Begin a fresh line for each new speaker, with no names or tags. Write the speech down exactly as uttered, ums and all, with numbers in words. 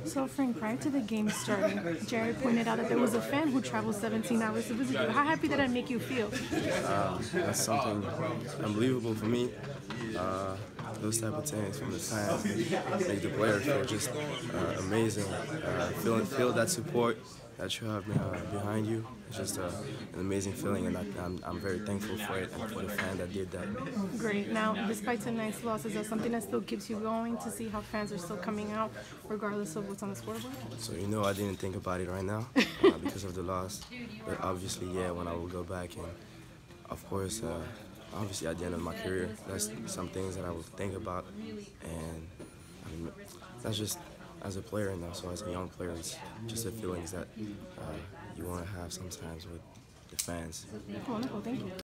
So, Frank, prior to the game starting, Jerry pointed out that there was a fan who traveled seventeen hours to visit you. How happy did that make you feel?
Uh, that's something unbelievable for me. Uh, those type of things from the fans make the players feel just uh, amazing. Uh, feel, feel that support that you have uh, behind you. It's just uh, an amazing feeling, and I, I'm, I'm very thankful for it and for the fan that did that.
Great. Now, despite tonight's loss, is that something that still keeps you going to see how fans are still coming out, regardless of what's on the scoreboard?
So you know I didn't think about it right now uh, because of the loss, but obviously, yeah, when I will go back and, of course, uh, obviously at the end of my career, that's some things that I will think about, and I mean, that's just as a player and also as a young player, it's just the feelings that uh, you want to have sometimes with the fans.
Wonderful. Thank you.